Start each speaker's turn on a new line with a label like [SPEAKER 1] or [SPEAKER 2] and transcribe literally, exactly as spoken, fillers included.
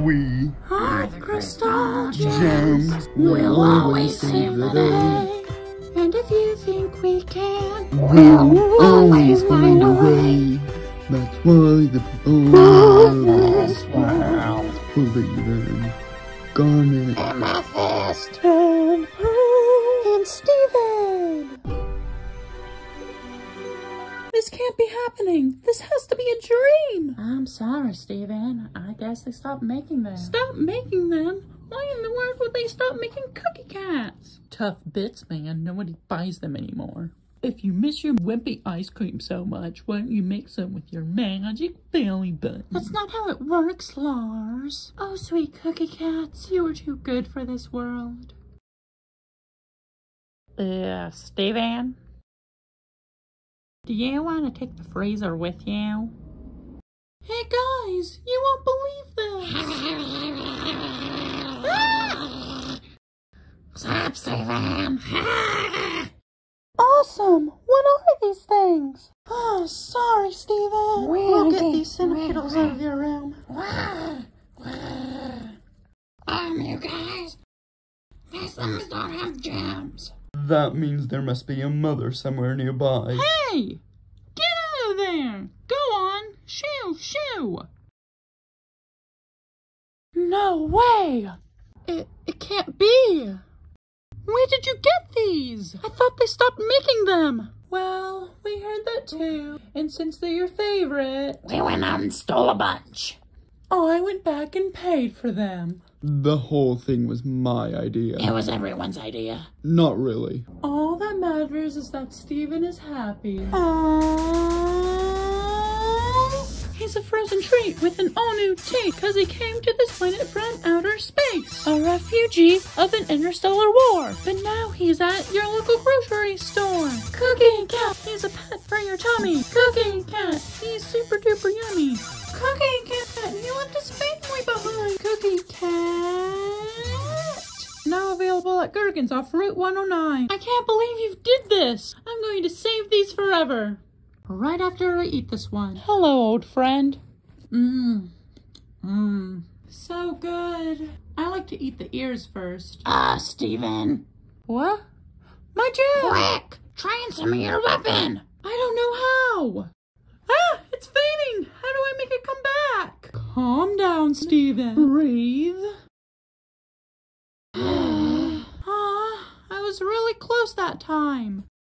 [SPEAKER 1] we
[SPEAKER 2] are the Crystal
[SPEAKER 1] Gems.
[SPEAKER 2] Gems. We'll always save the day. And if you think we can,
[SPEAKER 1] we'll always find a way. That's why the people
[SPEAKER 2] of this world
[SPEAKER 1] believe in Garnet,
[SPEAKER 2] Amethyst, and Pearl, and Steven. This can't be happening. This has to be a dream. I'm sorry, Steven. I guess they stopped making them. Stop making them? Why in the world would they stop making cookie cats? Tough bits, man. Nobody buys them anymore. If you miss your wimpy ice cream so much, why don't you make some with your magic belly button? That's not how it works, Lars. Oh, sweet cookie cats. You are too good for this world. Uh, Steven? Do you want to take the freezer with you? Hey guys, you won't believe this! Stop, Steven! Awesome! What are these things? Oh, sorry, Steven. We'll get these centipedals out of your room. Um, you guys, these things don't have gems.
[SPEAKER 1] That means there must be a mother somewhere nearby.
[SPEAKER 2] Hey! Get out of there! Go on! Shoo! Shoo! No way! It, it can't be! Where did you get these? I thought they stopped making them! Well, we heard that too. And since they're your favorite, we went out and stole a bunch. Oh, I went back and paid for them.
[SPEAKER 1] The whole thing was my idea.
[SPEAKER 2] It was everyone's idea.
[SPEAKER 1] Not really.
[SPEAKER 2] All that matters is that Steven is happy. Aww. He's a frozen treat with an all-new taste because he came to this planet from outer space. A refugee of an interstellar war. But now he's at your local grocery store. Cookie Cat, he's a pet for your tummy. Cookie Cat, he's super duper yummy. Cookie Cat, you left his family behind. Cookie Cat. Now available at Gherkins off Route one oh nine. I can't believe you did this. I'm going to save these forever. Right after I eat this one. Hello, old friend. Mmm. Mmm. So good. I like to eat the ears first. Ah, uh, Steven. What? My gem! Quick! Try and send me your weapon! I don't know how! Ah! It's fading! How do I make it come back? Calm down, Steven. Breathe. Ah, I was really close that time.